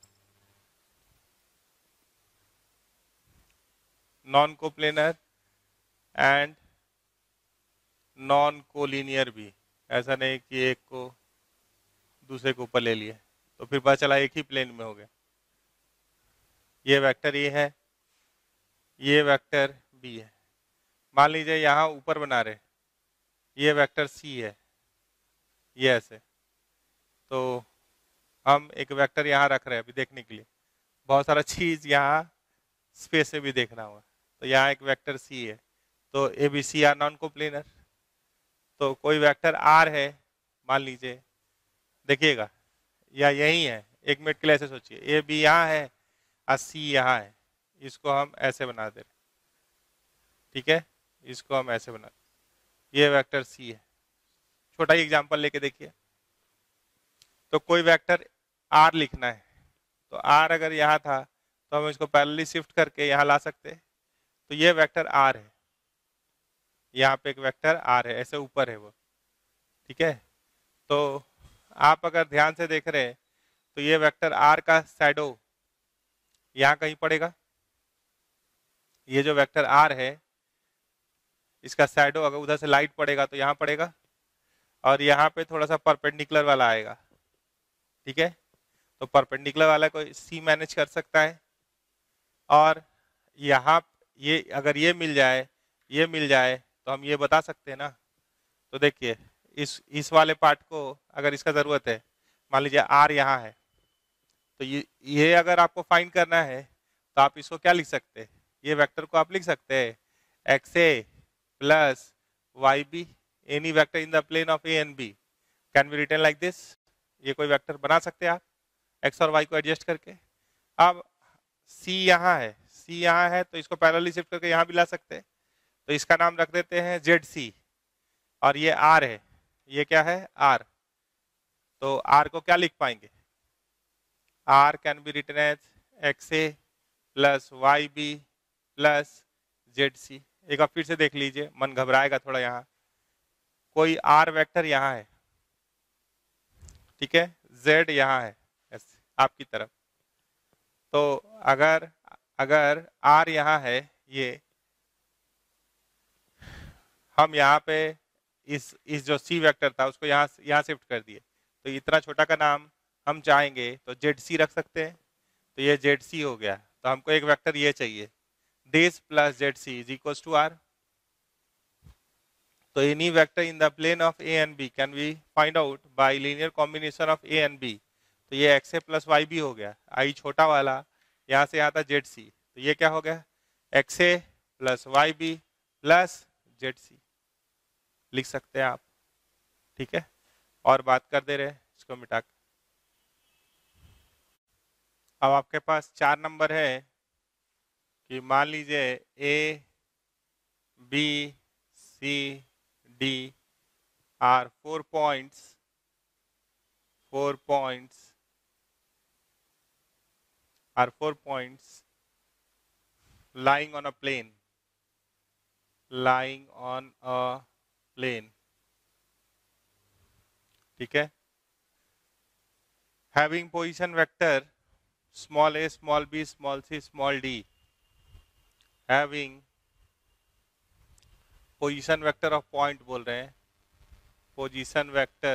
Non coplanar and non collinear भी, ऐसा नहीं कि एक को दूसरे के ऊपर ले लिए तो फिर पता चला एक ही प्लेन में हो गया। ये वेक्टर ए है, ये वेक्टर बी है। मान लीजिए यहाँ ऊपर बना रहे, ये वेक्टर सी है, ये ऐसे, तो हम एक वेक्टर यहाँ रख रहे हैं अभी देखने के लिए। बहुत सारा चीज यहाँ स्पेस में भी देखना होगा। तो यहाँ एक वेक्टर सी है, तो A B C are non coplanar. तो कोई वेक्टर आर है मान लीजिए, देखिएगा या यही है, एक मिनट के लिए ऐसे सोचिए, ए बी यहाँ है और सी यहाँ है, इसको हम ऐसे बना दे रहे। ठीक है, इसको हम ऐसे बना, ये वेक्टर सी है। छोटा ही एग्जांपल लेके देखिए, तो कोई वेक्टर आर लिखना है, तो आर अगर यहाँ था तो हम इसको पैरेलली शिफ्ट करके यहाँ ला सकते हैं। तो ये वेक्टर आर है, यहाँ पे एक वेक्टर आर है, ऐसे ऊपर है वो। ठीक है, तो आप अगर ध्यान से देख रहे हैं तो ये वेक्टर आर का शैडो यहाँ कहीं पड़ेगा। ये जो वेक्टर आर है इसका शैडो अगर उधर से लाइट पड़ेगा तो यहाँ पड़ेगा, और यहाँ पे थोड़ा सा परपेंडिकुलर वाला आएगा। ठीक है, तो परपेंडिकुलर वाला को सी मैनेज कर सकता है, और यहाँ ये अगर ये मिल जाए, ये मिल जाए तो हम ये बता सकते हैं ना। तो देखिए इस इस वाले पार्ट को अगर इसका जरूरत है, मान लीजिए आर यहाँ है, तो ये ये अगर आपको फाइंड करना है तो आप इसको क्या लिख सकते हैं, ये वेक्टर को आप लिख सकते हैं x a plus y b, any vector in the plane of a and b can be written like this. ये कोई वेक्टर बना सकते हैं आप एक्स और वाई को एडजस्ट करके। अब सी यहाँ है, सी यहाँ है तो इसको पैरेलली शिफ्ट करके यहाँ भी ला सकते हैं, तो इसका नाम रख देते हैं जेड सी। और ये आर है, ये क्या है आर, तो आर को क्या लिख पाएंगे, r can be written as x a plus y b plus z c. एक बार फिर से देख लीजिए, मन घबराएगा थोड़ा। यहाँ कोई आर वेक्टर यहाँ है, ठीक है, जेड यहाँ है ऐसे आपकी तरफ, तो अगर अगर आर यहाँ है, ये हम यहाँ पे इस इस जो सी वेक्टर था उसको यहाँ यहाँ शिफ्ट कर दिए, तो इतना छोटा का नाम हम चाहेंगे तो जेड सी रख सकते हैं, तो ये जेड सी हो गया। तो हमको एक वेक्टर ये चाहिए, this plus z c is equal to r. तो any vector in the plane of a and b can be find out by linear combination of a and b. तो ये x a plus y b हो गया, आई छोटा वाला यहाँ से यहाँ था जेड सी, तो ये क्या हो गया x a plus y b plus z c लिख सकते हैं आप, ठीक है। और बात कर दे रहे हैं इसको मिटा के। अब आपके पास चार नंबर है कि मान लीजिए a B c d are four points four points are four points lying on a plane lying on a plane, ठीक है, having position vector small a small b small c small d, having position vector of point बोल रहे हैं, position vector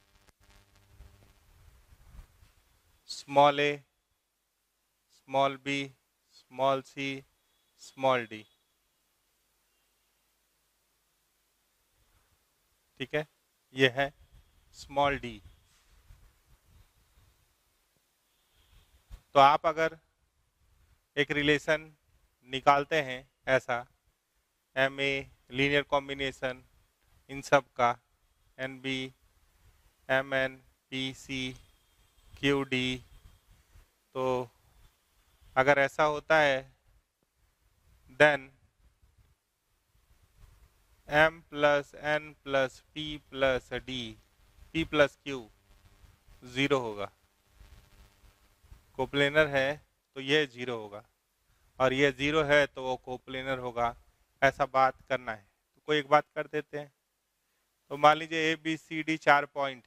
small a small b small c small d, ठीक है, ये है स्मॉल डी। तो आप अगर एक रिलेशन निकालते हैं ऐसा, एम ए लीनियर कॉम्बिनेशन इन सब का, n B M n p c q d, तो अगर ऐसा होता है then m plus n plus p plus d p plus q zero होगा, कोप्लेनर है तो ये जीरो होगा, और ये जीरो है तो वो कोप्लेनर होगा, ऐसा बात करना है। तो कोई एक बात कर देते हैं, तो मान लीजिए ए बी सी डी चार पॉइंट,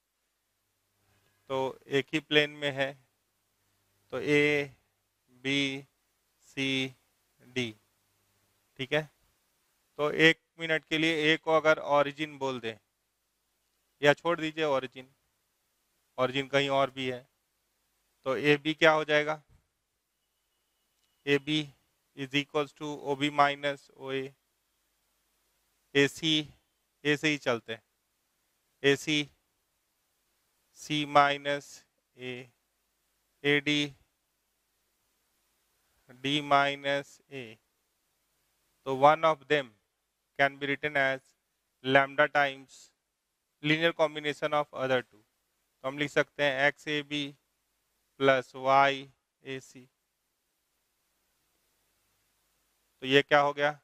तो एक ही प्लेन में है, तो ए बी सी डी, ठीक है। तो एक मिनट के लिए ए को अगर ओरिजिन बोल दें, या छोड़ दीजिए ओरिजिन, ओरिजिन कहीं और भी है, तो ए बी क्या हो जाएगा, a B is equals to o B minus O a, a c a से ही चलते हैं, a c C minus a, a d d minus a, तो one of them can be written as lambda times linear combination of other two, तो हम लिख सकते हैं x a B plus y a सी। तो ये क्या हो गया,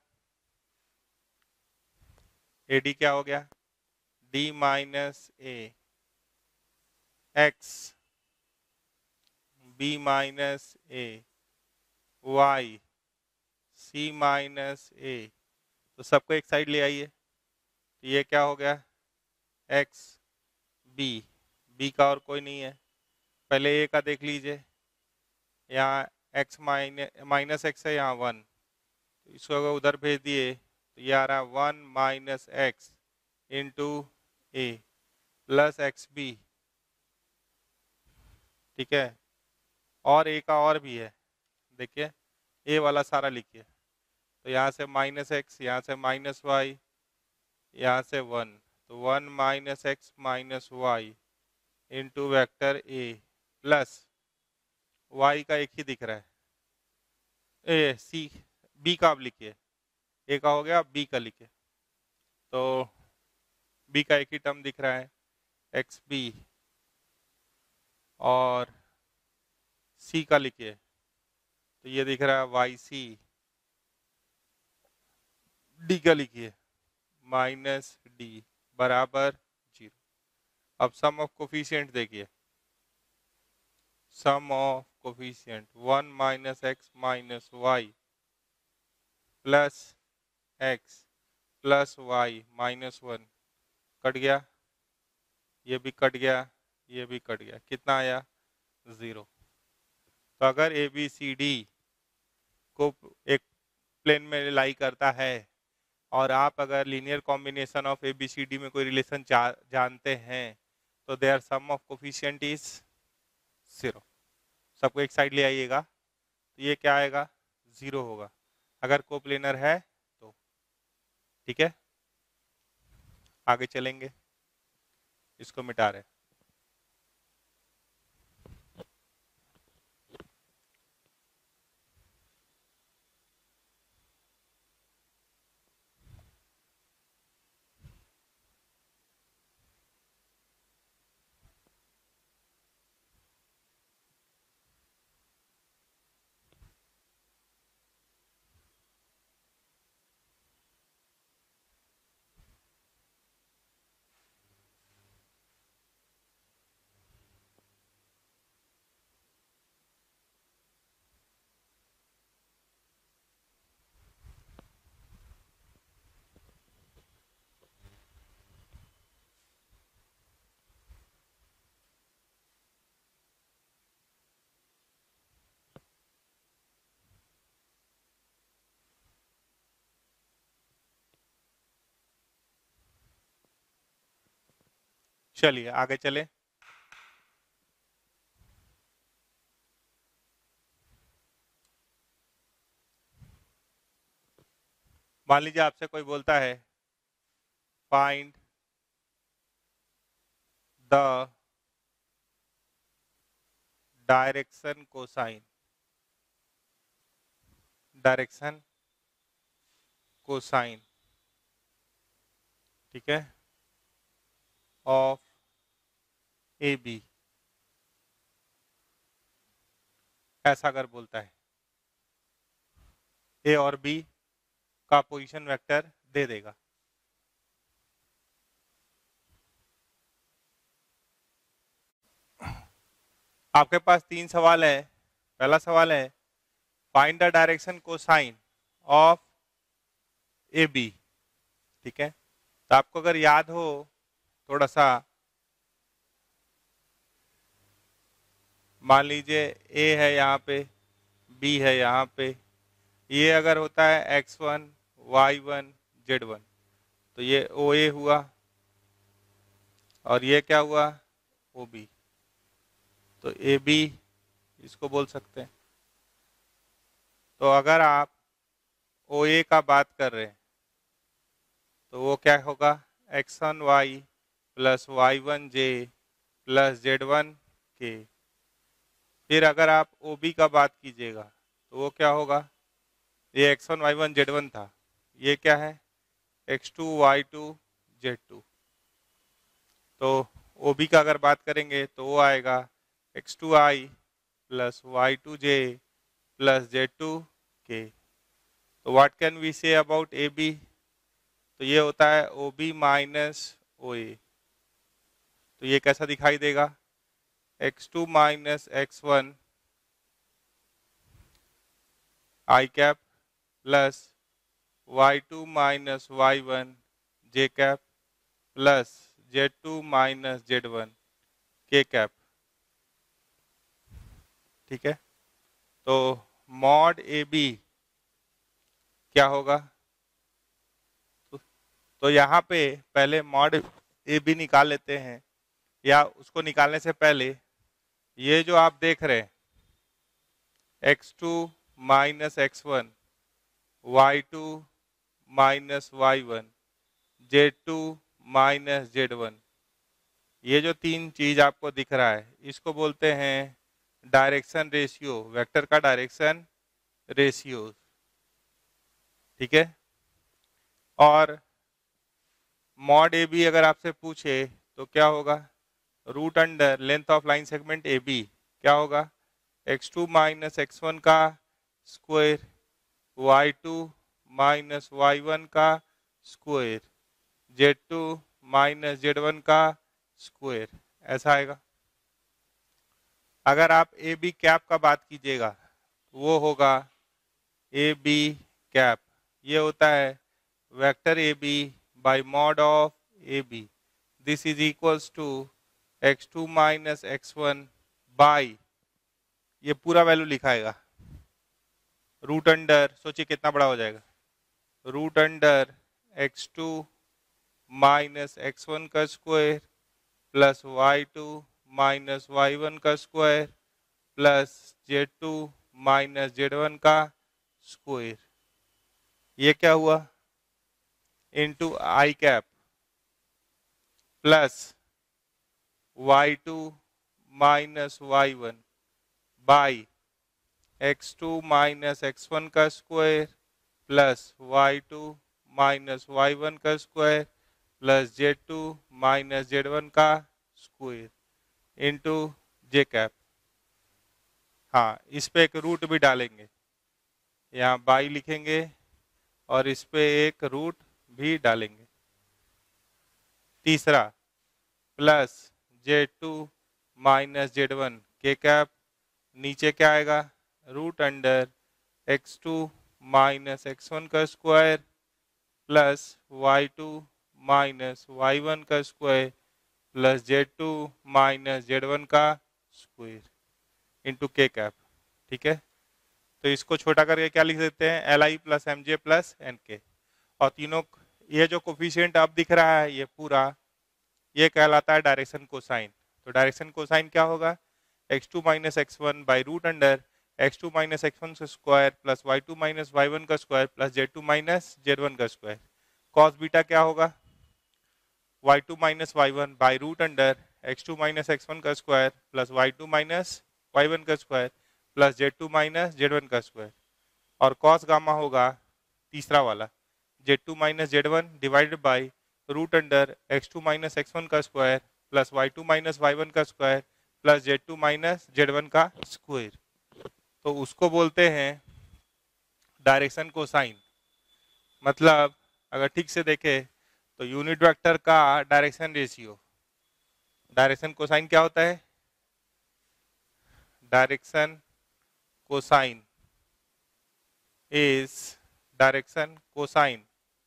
ए डी क्या हो गया, d minus a x b minus a y c minus a, तो सबको एक साइड ले आइए, तो ये क्या हो गया x b, b का और कोई नहीं है, पहले a का देख लीजिए, यहाँ x माइनस माइनस एक्स है, यहाँ वन, तो इसको अगर उधर भेज दिए तो ये आ रहा है वन माइनस एक्स इंटू ए प्लस एक्स बी, ठीक है। और a का और भी है, देखिए ए वाला सारा लिखिए, तो यहाँ से माइनस एक्स, यहाँ से माइनस वाई, यहाँ से वन, तो one minus x minus y into vector ए प्लस वाई का एक ही दिख रहा है, ए सी बी का आप लिखिए, ए का हो गया, बी का लिखिए, तो बी का एक ही टर्म दिख रहा है एक्स बी और सी का लिखिए तो ये दिख रहा है वाई सी, डी का लिखिए माइनस डी बराबर जीरो। अब सम ऑफ कोफिशिएंट देखिए, sum of coefficient one minus x minus y plus x plus y minus one, कट गया, ये भी कट गया, ये भी कट गया, कितना आया जीरो। तो अगर ए बी सी डी को एक प्लेन में लाई करता है और आप अगर linear combination of A B c d में कोई रिलेशन जानते हैं तो there sum of coefficient is zero. सबको एक साइड ले आइएगा तो ये क्या आएगा, जीरो होगा अगर कोप्लेनर है तो। ठीक है, आगे चलेंगे, इसको मिटा रहे। चलिए आगे चले। मान लीजिए आपसे कोई बोलता है find the direction cosine, direction cosine, ठीक है, ऑफ ए बी, ऐसा अगर बोलता है ए और बी का पोजीशन वेक्टर दे देगा। आपके पास तीन सवाल है। पहला सवाल है find the direction cosine of A B, ठीक है। तो आपको अगर याद हो थोड़ा सा, मान लीजिए ए है यहाँ पे, बी है यहाँ पे, ये अगर होता है x one y one z one तो ये ओ ए हुआ और ये क्या हुआ ओ बी, तो ए बी इसको बोल सकते हैं। तो अगर आप ओ ए का बात कर रहे हैं तो वो क्या होगा x one y plus y one j plus z one k. फिर अगर आप ओ बी का बात कीजिएगा तो वो क्या होगा, ये x one y one z one था, ये क्या है x two y two z two. तो ओ बी का अगर बात करेंगे तो वो आएगा एक्स टू आई plus Y two j plus Z two के। तो what can we say about a B, तो ये होता है ओ बी माइनस ओ ए। तो ये कैसा दिखाई देगा x two minus x one i cap plus Y two minus Y one j cap plus Z two minus Z one k cap, ठीक है। तो मॉड ए बी क्या होगा, तो, तो यहाँ पे पहले मॉड ए बी निकाल लेते हैं, या उसको निकालने से पहले ये जो आप देख रहे हैं x two minus x one y two minus Y one z two minus Z one, ये जो तीन चीज आपको दिख रहा है इसको बोलते हैं डायरेक्शन रेशियो, वेक्टर का डायरेक्शन रेशियो, ठीक है। और मॉड ए बी अगर आपसे पूछे तो क्या होगा, root under length of line segment a b क्या होगा, x two minus x one का square, y two minus Y one का square, z two minus Z one का स्क्वायर, ऐसा आएगा। अगर आप ए बी कैप का बात कीजिएगा वो होगा ए बी कैप, ये होता है vector A b by mod of A b, this is equals to x two minus x one by, ये पूरा वैल्यू लिखाएगा रूट अंडर, सोचिए कितना बड़ा हो जाएगा, root under x two minus x one का square plus Y two minus Y one का square plus Z two minus Z one का स्क्वायर, ये क्या हुआ, into i cap plus Y two minus Y one by x two minus x one का square plus Y two minus Y one का square plus Z two minus Z one का स्क्वायर इंटू जे कैप। हाँ, इस पे एक रूट भी डालेंगे, यहाँ बाई लिखेंगे और इस पे एक रूट भी डालेंगे। तीसरा plus Z two minus Z one k cap, नीचे क्या आएगा, root under x two minus x one का square plus Y two minus Y one का square plus Z two minus Z one का स्क्वायर इंटू के कैप। ठीक है, तो इसको छोटा करके क्या लिख देते हैं, एल आई प्लस एम जे प्लस एन के, और तीनों ये जो कोफिशिएंट अब दिख रहा है ये पूरा ये कहलाता है डायरेक्शन कोसाइन। तो डायरेक्शन कोसाइन क्या होगा, x two minus x one by root under x two minus x one का square plus Y two minus Y one का square plus Z two minus Z one का स्क्वायर। कॉस बीटा क्या होगा, y two minus Y one by root under x two minus x one का square plus Y two minus Y one का square plus Z two minus Z one का स्क्वायर। और कॉस गामा होगा तीसरा वाला, Z two minus Z one divided by root under x two minus x one का square plus Y two minus Y one का square plus Z two minus Z one का स्क्वायर। तो उसको बोलते हैं डायरेक्शन कोसाइन। मतलब अगर ठीक से देखें तो यूनिट वेक्टर का डायरेक्शन रेशियो, डायरेक्शन कोसाइन क्या होता है, direction cosine is direction cosine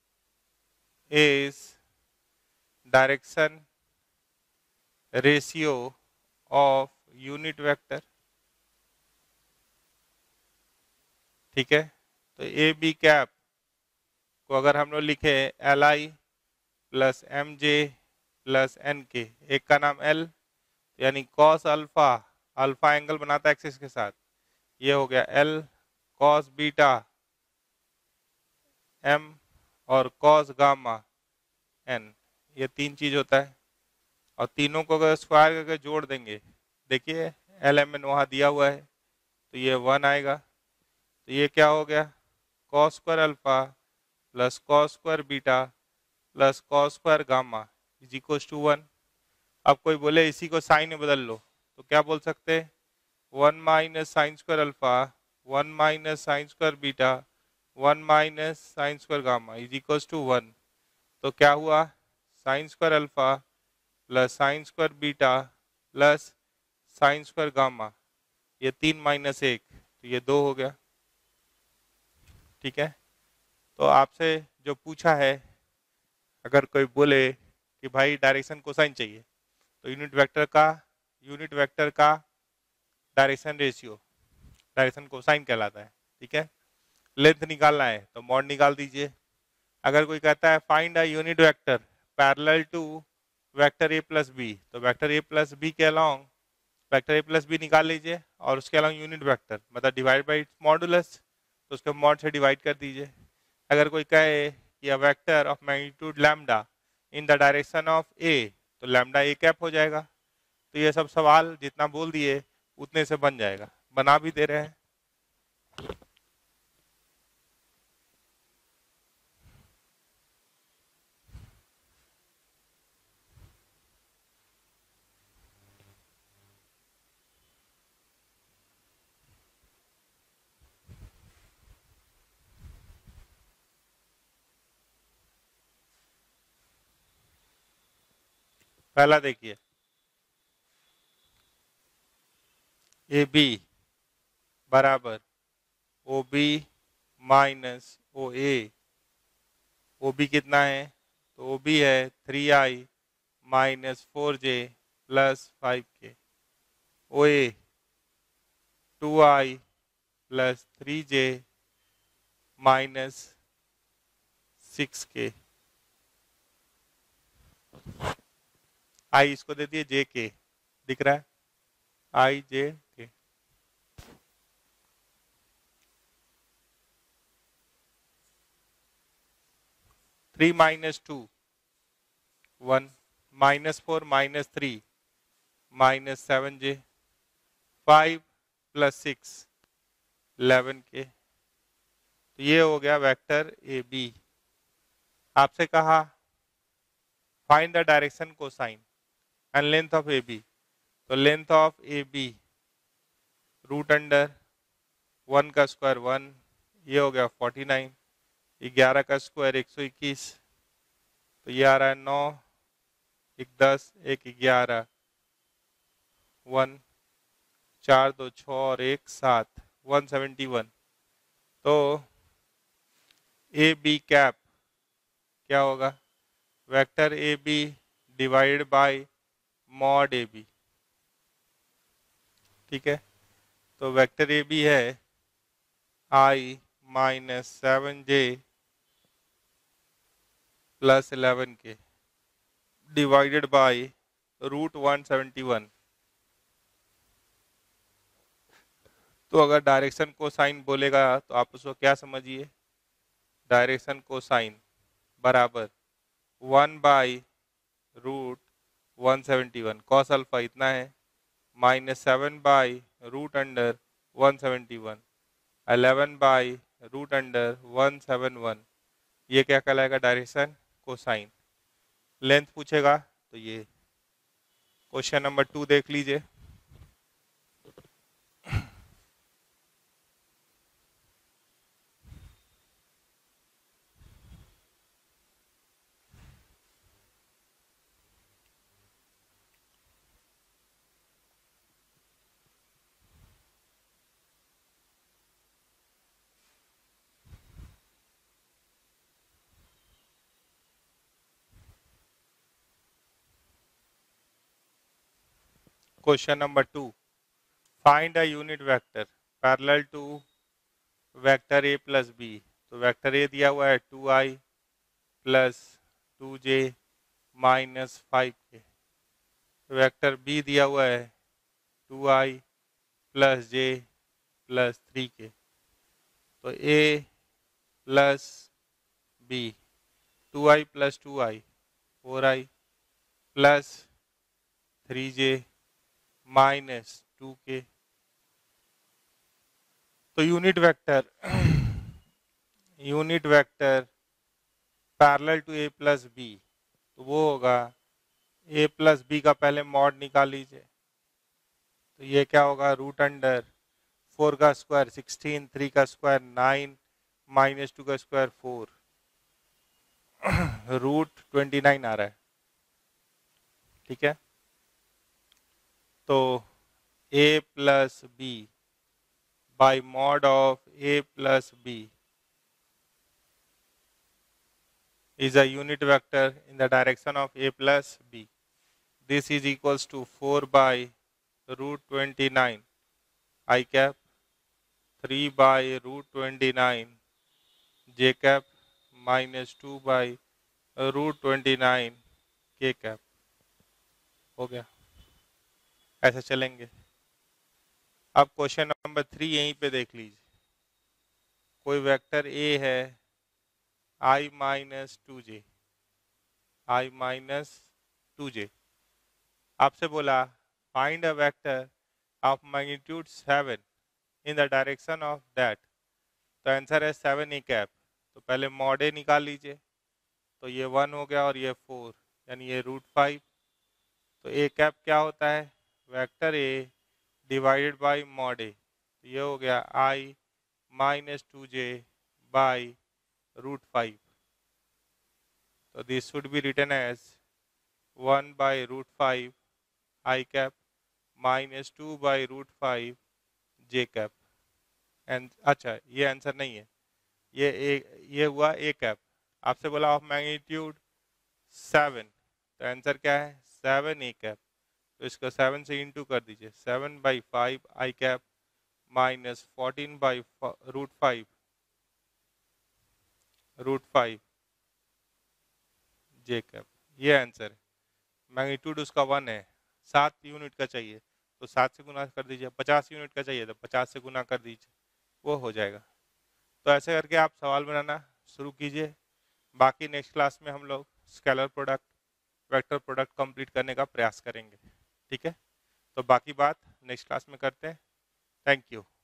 is direction ratio of unit vector. ठीक है, तो ए बी कैप को अगर हम लोग लिखे एल आई प्लस एम जे प्लस एन के, एक का नाम एल यानी कॉस अल्फा, अल्फा एंगल बनाता है एक्सिस के साथ, ये हो गया एल, कॉस बीटा एम और कॉस गामा एन, ये तीन चीज होता है। और तीनों को अगर स्क्वायर करके जोड़ देंगे, देखिए एल एम एन वहाँ दिया हुआ है तो ये वन आएगा, तो ये क्या हो गया, cos square alpha plus cos square beta plus cos square gamma is equal to one. अब कोई बोले इसी को साइन में बदल लो तो क्या बोल सकते हैं, one minus sine square alpha one minus sine square beta one minus sine square gamma is equal to one. तो क्या हुआ, sine square alpha plus sine square beta plus sine square gamma, ये तीन माइनस एक तो ये दो हो गया। ठीक है, तो आपसे जो पूछा है, अगर कोई बोले कि भाई डायरेक्शन कोसाइन चाहिए तो यूनिट वेक्टर का यूनिट वेक्टर का डायरेक्शन रेशियो डायरेक्शन कोसाइन कहलाता है। ठीक है, लेंथ निकालना है तो मॉड निकाल दीजिए। अगर कोई कहता है find a unit vector parallel to vector A plus B, तो वेक्टर ए प्लस बी के along vector A plus B निकाल लीजिए और उसके अलॉन्ग यूनिट वेक्टर मतलब डिवाइड बाई इट्स मॉडुलस, तो उसके मॉड से डिवाइड कर दीजिए। अगर कोई कहे कि a vector of magnitude lambda in the direction of A, तो लैम्डा ए कैप हो जाएगा। तो ये सब सवाल जितना बोल दिए उतने से बन जाएगा, बना भी दे रहे हैं। पहला देखिए, ए बी बराबर O B minus O A. O B कितना है, तो ओ बी है three I minus four J plus five K. O A two I plus three J minus six K. I इसको दे दिए जे के, दिख रहा है, I J K. Three minus two one, minus four minus three minus seven J, five plus six eleven K. तो ये हो गया वेक्टर ए बी। आपसे कहा find the direction cosine and length of A B. तो length of A B root under one का स्क्वायर वन, ये हो गया फोर्टी नाइन, ग्यारह का स्क्वायर एक सौ इक्कीस, तो ये आ रहा है नौ, एक दस, एक ग्यारह, वन, चार दो छः और एक सात, वन सेवेंटी वन। तो ए बी कैप क्या होगा, vector A B divide by mod A B. ठीक है, तो वेक्टर ए बी है I minus seven J plus eleven K divided by root one seventy one. तो अगर डायरेक्शन को साइन बोलेगा तो आप उसको क्या समझिए, डायरेक्शन को साइन बराबर one by root one seventy one, cos alpha इतना है, minus seven by root under one seventy one, eleven by root under one seven one. ये क्या कहलाएगा, डायरेक्शन को साइन। लेंथ पूछेगा तो ये क्वेश्चन नंबर टू देख लीजिए। Question number two, find a unit vector parallel to vector A plus B. तो वेक्टर ए दिया हुआ है टू आई plus two J minus five K, vector B दिया हुआ है टू आई plus J plus three K. तो A plus B, two I plus two I four I plus three J minus two के। तो unit vector unit vector parallel to A plus B, तो वो होगा ए प्लस बी का पहले मॉड निकाल लीजिए। तो ये क्या होगा, रूट अंडर फोर का स्क्वायर सिक्सटीन, थ्री का स्क्वायर नाइन, माइनस टू का square four, root twenty nine आ रहा है। ठीक है, तो a plus B by mod of a plus B is a unit vector in the direction of a plus b. This is equals to four by root twenty-nine I cap, three by root twenty-nine j cap minus two by root twenty-nine k cap। हो गया, ऐसे चलेंगे। अब क्वेश्चन नंबर थ्री यहीं पे देख लीजिए। कोई वेक्टर ए है I minus two J, I minus two J. आपसे बोला find a vector of magnitude seven in the direction of that. तो आंसर है सेवन ए कैप। तो पहले मॉड ए निकाल लीजिए, तो ये वन हो गया और ये फोर, यानी ये रूट फाइव। तो ए कैप क्या होता है, vector A divided by mod A. तो ये हो गया I minus two J by root five. तो this should be written as one by root five I cap minus two by root five J cap. And अच्छा ये आंसर नहीं है, ये ए, ये हुआ ए कैप। आपसे बोला ऑफ मैग्नीट्यूड सेवन, तो आंसर क्या है सेवन ए कैप। तो इसको सेवन से इंटू कर दीजिए, seven by five I cap minus fourteen by root five root five J cap, ये आंसर है। मैग्नीट्यूड उसका वन है, सात यूनिट का चाहिए तो सात से गुना कर दीजिए, पचास यूनिट का चाहिए तो पचास से गुना कर दीजिए, वो हो जाएगा। तो ऐसे करके आप सवाल बनाना शुरू कीजिए। बाकी नेक्स्ट क्लास में हम लोग scalar product, vector product complete करने का प्रयास करेंगे, ठीक है। तो बाकी बात नेक्स्ट क्लास में करते हैं। Thank you.